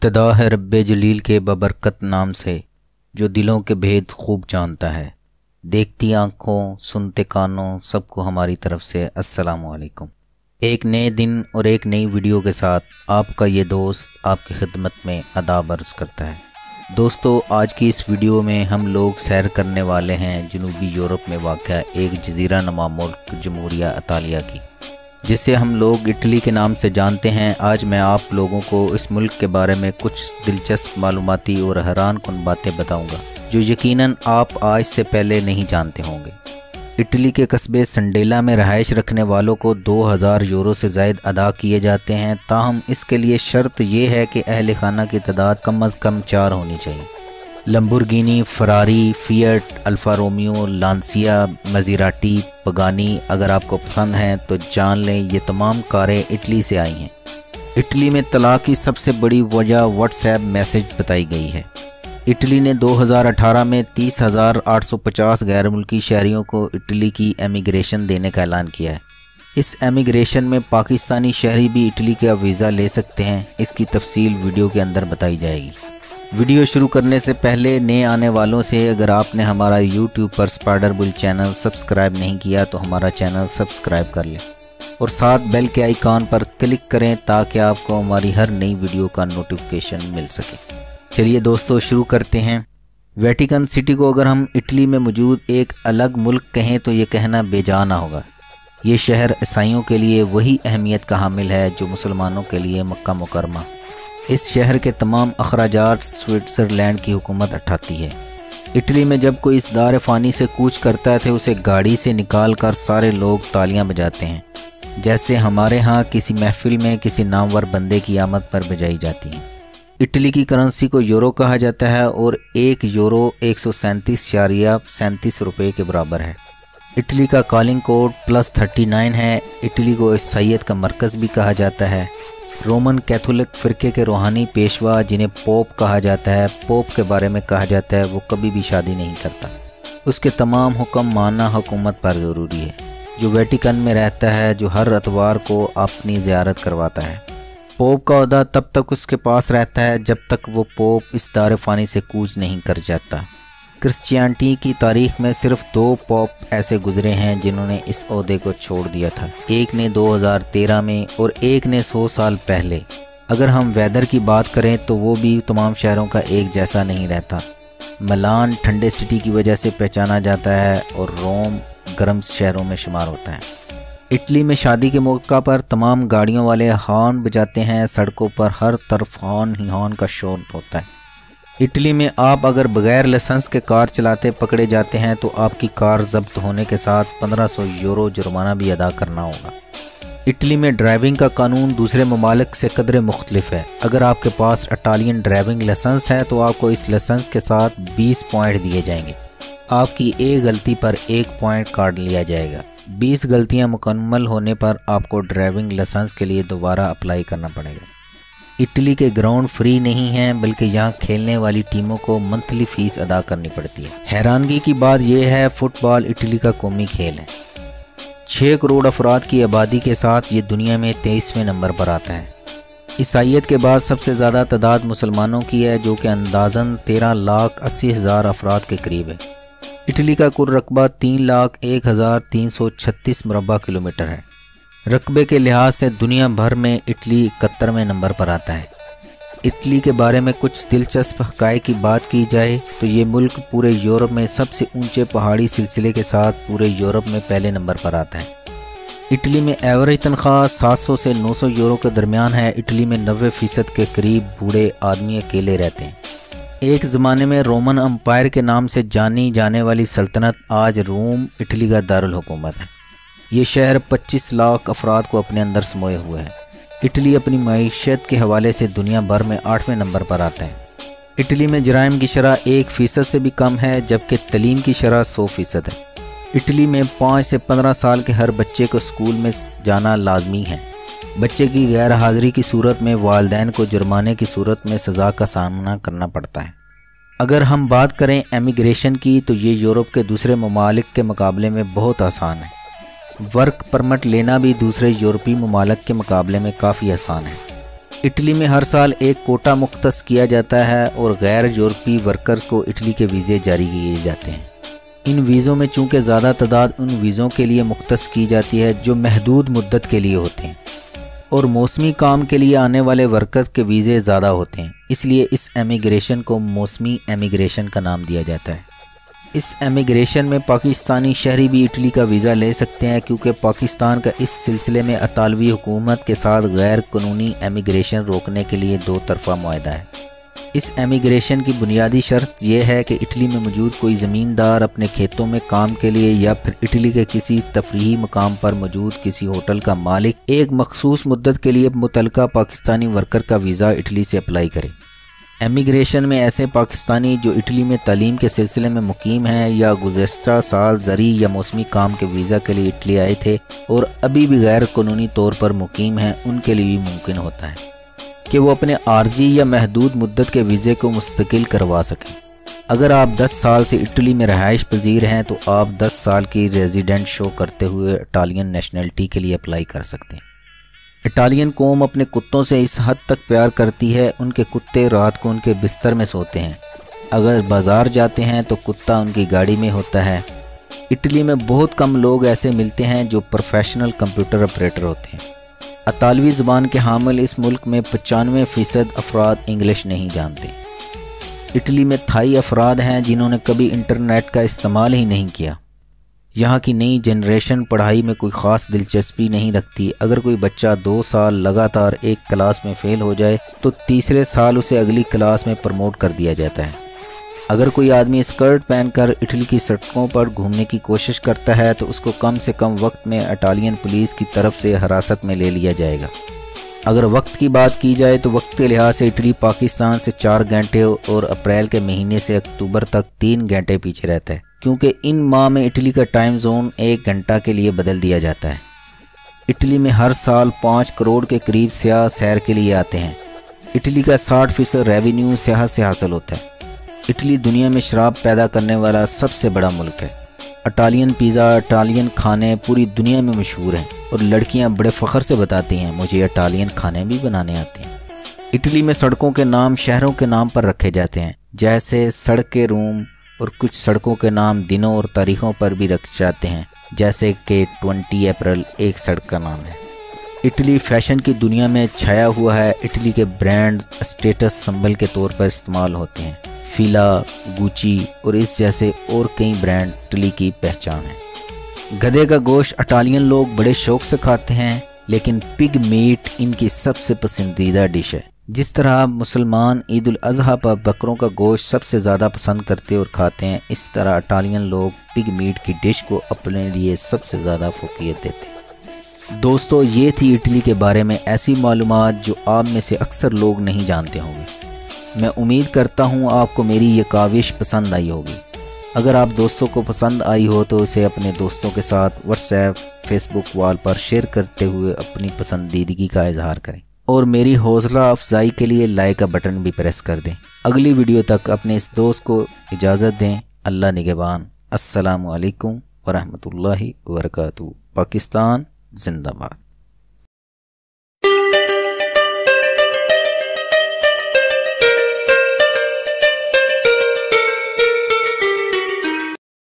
ابتدا ہے رب جلیل کے ببرکت نام سے، جو دلوں کے بھید خوب جانتا ہے۔ دیکھتی آنکھوں سنتے کانوں سب کو ہماری طرف سے السلام علیکم۔ ایک نئے دن اور ایک نئی ویڈیو کے ساتھ آپ کا یہ دوست آپ کی خدمت میں آداب عرض کرتا ہے۔ دوستو، آج کی اس ویڈیو میں ہم لوگ سیر کرنے والے ہیں جنوبی یورپ میں واقع ایک جزیرہ نما ملک جمہوریہ اطالیہ کی، جسے ہم لوگ اٹلی کے نام سے جانتے ہیں۔ آج میں آپ لوگوں کو اس ملک کے بارے میں کچھ دلچسپ معلوماتی اور حیران کن باتیں بتاؤں گا جو یقیناً آپ آج سے پہلے نہیں جانتے ہوں گے۔ اٹلی کے قصبے سنڈیلا میں رہائش رکھنے والوں کو 2000 یورو سے زائد ادا کیے جاتے ہیں، تاہم اس کے لیے شرط یہ ہے کہ اہل خانہ کی تعداد کم از کم 4 ہونی چاہیے۔ Lamborghini, Ferrari, Fiat, Alfa Romeo, Lancia, Maserati, Pagani اگر آپ کو پسند ہیں تو جان لیں یہ تمام کاریں اٹلی سے آئی ہیں۔ اٹلی میں طلاق کی سب سے بڑی وجہ واٹس ایپ میسج بتائی گئی ہے۔ اٹلی نے 2018 میں 30,850 غیر ملکی شہریوں کو اٹلی کی امیگریشن دینے کا اعلان کیا ہے۔ اس امیگریشن میں پاکستانی شہری بھی اٹلی کا ویزا لے سکتے ہیں۔ اس کی تفصیل ویڈیو کے اندر بتائی جائے گی۔ ویڈیو شروع کرنے سے پہلے نئے آنے والوں سے اگر آپ نے ہمارا یوٹیوب پر اسپائڈر بل چینل سبسکرائب نہیں کیا تو ہمارا چینل سبسکرائب کر لیں اور ساتھ بیل کے آئیکن پر کلک کریں تاکہ آپ کو ہماری ہر نئی ویڈیو کا نوٹیفیکیشن مل سکے۔ چلیے دوستو شروع کرتے ہیں۔ ویٹیکن سٹی کو اگر ہم اٹلی میں موجود ایک الگ ملک کہیں تو یہ کہنا بے جا نہ ہوگا۔ یہ شہر عیسائیوں کے لیے وہی اہمیت کا حامل ہے جو مسلمانوں کے لیے مکہ مکرمہ۔ اس شہر کے تمام اخراجات سوئٹزرلینڈ کی حکومت اٹھاتی ہے۔ اٹلی میں جب کوئی اس دار فانی سے کوچ کرتا ہے تو اسے گاڑی سے نکال کر سارے لوگ تالیاں بجاتے ہیں، جیسے ہمارے ہاں کسی محفل میں کسی نامور بندے کی آمد پر بجائی جاتی ہیں۔ اٹلی کی کرنسی کو یورو کہا جاتا ہے اور 1 یورو 137.37 روپے کے برابر ہے۔ اٹلی کا کالنگ کوڈ +39 ہے۔ اٹلی کو عیسائیت کا مرکز بھی کہا جاتا ہے۔ رومن کیتھولک فرقے کے روحانی پیشوا جنہیں پوپ کہا جاتا ہے، پوپ کے بارے میں کہا جاتا ہے وہ کبھی بھی شادی نہیں کرتا۔ اس کے تمام حکم ماننا حکومت پر ضروری ہے، جو ویٹیکن میں رہتا ہے، جو ہر اتوار کو اپنی زیارت کرواتا ہے۔ پوپ کا عہدہ تب تک اس کے پاس رہتا ہے جب تک وہ پوپ اس دار فانی سے کوچ نہیں کر جاتا۔ کرسچیانٹی کی تاریخ میں صرف 2 پوپ ایسے گزرے ہیں جنہوں نے اس عہدے کو چھوڑ دیا تھا، ایک نے 2013 میں اور ایک نے 100 سال پہلے۔ اگر ہم ویدر کی بات کریں تو وہ بھی تمام شہروں کا ایک جیسا نہیں رہتا۔ ملان ٹھنڈے سٹی کی وجہ سے پہچانا جاتا ہے اور روم گرم شہروں میں شمار ہوتا ہے۔ اٹلی میں شادی کے موقع پر تمام گاڑیوں والے ہارن بجاتے ہیں، سڑکوں پر ہر طرف ہارن ہی ہارن کا شور ہوتا ہے۔ اٹلی میں آپ اگر بغیر لائسنس کے کار چلاتے پکڑے جاتے ہیں تو آپ کی کار ضبط ہونے کے ساتھ 1500 یورو جرمانہ بھی ادا کرنا ہوگا۔ اٹلی میں ڈرائیونگ کا قانون دوسرے ممالک سے قدرے مختلف ہے۔ اگر آپ کے پاس اٹالین ڈرائیونگ لائسنس ہے تو آپ کو اس لائسنس کے ساتھ 20 پوائنٹ دیے جائیں گے۔ آپ کی ایک غلطی پر 1 پوائنٹ کاٹ لیا جائے گا۔ 20 غلطیاں مکمل ہونے پر آپ کو ڈرائیونگ لائسنس کے لیے دوبارہ اپلائی کرنا پڑے گا۔ اٹلی کے گراؤنڈ فری نہیں ہیں، بلکہ یہاں کھیلنے والی ٹیموں کو منتھلی فیس ادا کرنی پڑتی ہے۔ حیرانگی کی بات یہ ہے فٹ بال اٹلی کا قومی کھیل ہے۔ 6 کروڑ افراد کی آبادی کے ساتھ یہ دنیا میں 23ویں نمبر پر آتا ہے۔ عیسائیت کے بعد سب سے زیادہ تعداد مسلمانوں کی ہے، جو کہ اندازاً 13,80,000 افراد کے قریب ہے۔ اٹلی کا کل رقبہ 3,01,336 مربع کلومیٹر ہے۔ رقبے کے لحاظ سے دنیا بھر میں اٹلی 71ویں نمبر پر آتا ہے۔ اٹلی کے بارے میں کچھ دلچسپ حقائق کی بات کی جائے تو یہ ملک پورے یورپ میں سب سے اونچے پہاڑی سلسلے کے ساتھ پورے یورپ میں پہلے نمبر پر آتا ہے۔ اٹلی میں ایوریج تنخواہ 700 سے 900 یورو کے درمیان ہے۔ اٹلی میں 90% کے قریب بوڑھے آدمی اکیلے رہتے ہیں۔ ایک زمانے میں رومن امپائر کے نام سے جانی جانے والی سلطنت آج روم اٹلی کا دارالحکومت ہے۔ یہ شہر 25 لاکھ افراد کو اپنے اندر سموئے ہوئے ہے۔ اٹلی اپنی معیشت کے حوالے سے دنیا بھر میں 8ویں نمبر پر آتا ہے۔ اٹلی میں جرائم کی شرح 1% سے بھی کم ہے، جبکہ تعلیم کی شرح 100% ہے۔ اٹلی میں 5 سے 15 سال کے ہر بچے کو اسکول میں جانا لازمی ہے۔ بچے کی غیر حاضری کی صورت میں والدین کو جرمانے کی صورت میں سزا کا سامنا کرنا پڑتا ہے۔ اگر ہم بات کریں امیگریشن کی تو یہ یورپ کے دوسرے ممالک کے مقابلے میں بہت آسان ہے۔ ورک پرمٹ لینا بھی دوسرے یورپی ممالک کے مقابلے میں کافی آسان ہے۔ اٹلی میں ہر سال ایک کوٹا مختص کیا جاتا ہے اور غیر یورپی ورکرز کو اٹلی کے ویزے جاری کیے جاتے ہیں۔ ان ویزوں میں چونکہ زیادہ تعداد ان ویزوں کے لیے مختص کی جاتی ہے جو محدود مدت کے لیے ہوتے ہیں، اور موسمی کام کے لیے آنے والے ورکرز کے ویزے زیادہ ہوتے ہیں، اس لیے اس امیگریشن کو موسمی امیگریشن کا نام دیا جاتا ہے۔ اس امیگریشن میں پاکستانی شہری بھی اٹلی کا ویزا لے سکتے ہیں، کیونکہ پاکستان کا اس سلسلے میں اطالوی حکومت کے ساتھ غیر قانونی امیگریشن روکنے کے لیے دو طرفہ معاہدہ ہے۔ اس امیگریشن کی بنیادی شرط یہ ہے کہ اٹلی میں موجود کوئی زمیندار اپنے کھیتوں میں کام کے لیے یا پھر اٹلی کے کسی تفریحی مقام پر موجود کسی ہوٹل کا مالک ایک مخصوص مدت کے لیے متعلقہ پاکستانی ورکر کا ویزا اٹلی سے اپلائی کرے۔ امیگریشن میں ایسے پاکستانی جو اٹلی میں تعلیم کے سلسلے میں مقیم ہیں یا گزشتہ سال زرعی یا موسمی کام کے ویزا کے لیے اٹلی آئے تھے اور ابھی بھی غیر قانونی طور پر مقیم ہیں، ان کے لیے بھی ممکن ہوتا ہے کہ وہ اپنے عارضی یا محدود مدت کے ویزے کو مستقل کروا سکیں۔ اگر آپ 10 سال سے اٹلی میں رہائش پذیر ہیں تو آپ 10 سال کی ریزیڈنٹ شو کرتے ہوئے اٹالین نیشنلٹی کے لیے اپلائی کر سکتے ہیں۔ اٹالین قوم اپنے کتوں سے اس حد تک پیار کرتی ہے، ان کے کتے رات کو ان کے بستر میں سوتے ہیں، اگر بازار جاتے ہیں تو کتا ان کی گاڑی میں ہوتا ہے۔ اٹلی میں بہت کم لوگ ایسے ملتے ہیں جو پروفیشنل کمپیوٹر آپریٹر ہوتے ہیں۔ اطالوی زبان کے حامل اس ملک میں 95% افراد انگلش نہیں جانتے۔ اٹلی میں تھائی افراد ہیں جنہوں نے کبھی انٹرنیٹ کا استعمال ہی نہیں کیا۔ یہاں کی نئی جنریشن پڑھائی میں کوئی خاص دلچسپی نہیں رکھتی۔ اگر کوئی بچہ 2 سال لگاتار ایک کلاس میں فیل ہو جائے تو تیسرے سال اسے اگلی کلاس میں پروموٹ کر دیا جاتا ہے۔ اگر کوئی آدمی اسکرٹ پہن کر اٹلی کی سڑکوں پر گھومنے کی کوشش کرتا ہے تو اس کو کم سے کم وقت میں اٹالین پولیس کی طرف سے حراست میں لے لیا جائے گا۔ اگر وقت کی بات کی جائے تو وقت کے لحاظ سے اٹلی پاکستان سے 4 گھنٹے اور اپریل کے مہینے سے اکتوبر تک 3 گھنٹے پیچھے رہتا ہے، کیونکہ ان ماہ میں اٹلی کا ٹائم زون 1 گھنٹہ کے لیے بدل دیا جاتا ہے۔ اٹلی میں ہر سال 5 کروڑ کے قریب سیاح سیر کے لیے آتے ہیں۔ اٹلی کا 60% ریونیو سیاحت سے حاصل ہوتا ہے۔ اٹلی دنیا میں شراب پیدا کرنے والا سب سے بڑا ملک ہے۔ اٹالین پیزا، اٹالین کھانے پوری دنیا میں مشہور ہیں اور لڑکیاں بڑے فخر سے بتاتی ہیں مجھے اٹالین کھانے بھی بنانے آتے ہیں۔ اٹلی میں سڑکوں کے نام شہروں کے نام پر رکھے جاتے ہیں، جیسے سڑک کے روم، اور کچھ سڑکوں کے نام دنوں اور تاریخوں پر بھی رکھے جاتے ہیں، جیسے کہ 20 اپریل ایک سڑک کا نام ہے۔ اٹلی فیشن کی دنیا میں چھایا ہوا ہے۔ اٹلی کے برانڈ اسٹیٹس سمبل کے طور پر استعمال ہوتے ہیں۔ فیلا، گوچی اور اس جیسے اور کئی برانڈ اٹلی کی پہچان ہیں۔ گدھے کا گوشت اٹالین لوگ بڑے شوق سے کھاتے ہیں، لیکن پگ میٹ ان کی سب سے پسندیدہ ڈش ہے۔ جس طرح مسلمان عید الاضحیٰ پر بکروں کا گوشت سب سے زیادہ پسند کرتے اور کھاتے ہیں، اس طرح اٹالین لوگ پگ میٹ کی ڈش کو اپنے لیے سب سے زیادہ فوقیت دیتے ہیں۔ دوستو، یہ تھی اٹلی کے بارے میں ایسی معلومات جو آپ میں سے اکثر لوگ نہیں جانتے ہوں گے۔ میں امید کرتا ہوں آپ کو میری یہ کاوش پسند آئی ہوگی۔ اگر آپ دوستوں کو پسند آئی ہو تو اسے اپنے دوستوں کے ساتھ واٹس ایپ، فیس بک وال پر شیئر کرتے ہوئے اپنی پسندیدگی کا اظہار کریں، اور میری حوصلہ افزائی کے لیے لائک کا بٹن بھی پریس کر دیں۔ اگلی ویڈیو تک اپنے اس دوست کو اجازت دیں۔ اللہ نگہبان۔ السلام علیکم ورحمۃ اللہ وبرکاتہ۔ پاکستان زندہ باد۔